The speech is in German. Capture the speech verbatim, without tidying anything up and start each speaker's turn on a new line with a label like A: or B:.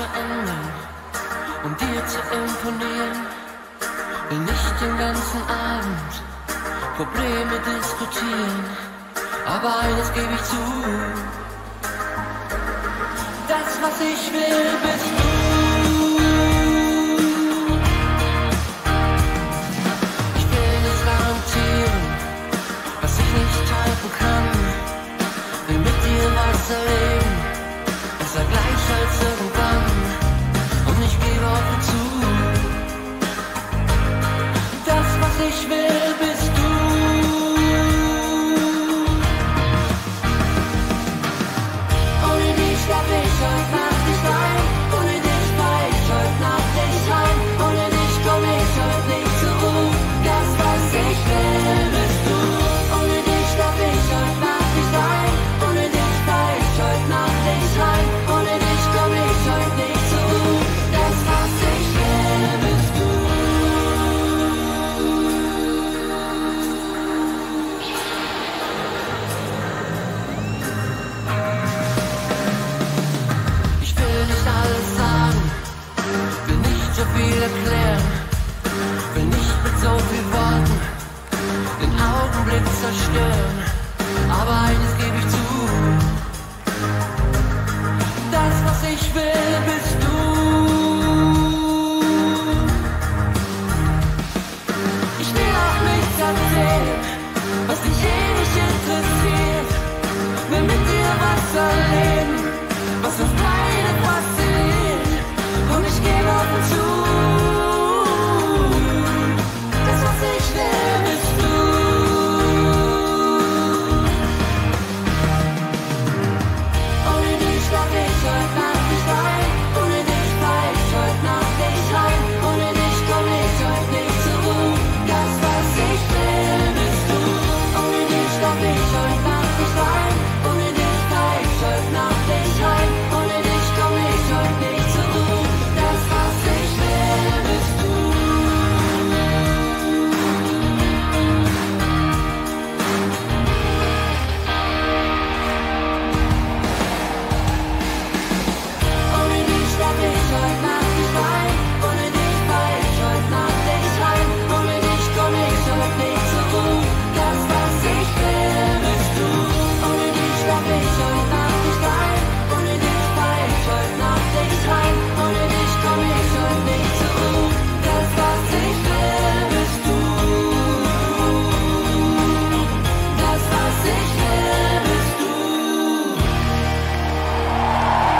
A: verändern, um dir zu imponieren. Will nicht den ganzen Abend Probleme diskutieren, aber eines gebe ich zu: das, was ich will, bist du. Ich will nicht garantieren, was ich nicht halten kann. Will mit dir was erleben, besser gleich als irgendwann. Und ich gebe offen zu: das, was ich will, bist du. Ohne dich darf ich heute Nacht nicht rein. Ohne dich fahr ich heute Nacht nicht heim. Ohne dich komm ich heute nicht zur Ruhe. Das, was ich will, bist du. Ohne dich darf ich heute Nacht nicht rein. Ohne dich fahr ich heute Nacht nicht rein. Ohne dich komm ich heute nicht zur Ruhe. Das, was ich will, bist du. Ich will nicht alles sagen, will nicht so viel erklären, will nicht mit so viel Worten den Augenblick zerstören. Aber eines gebe ich zu: das, was ich will,